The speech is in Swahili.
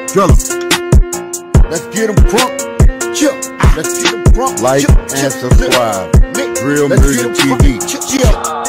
Drill 'em. Let's get 'em crunk. Chill. Let's get 'em crunk. Like and subscribe. Real Music TV. Chill.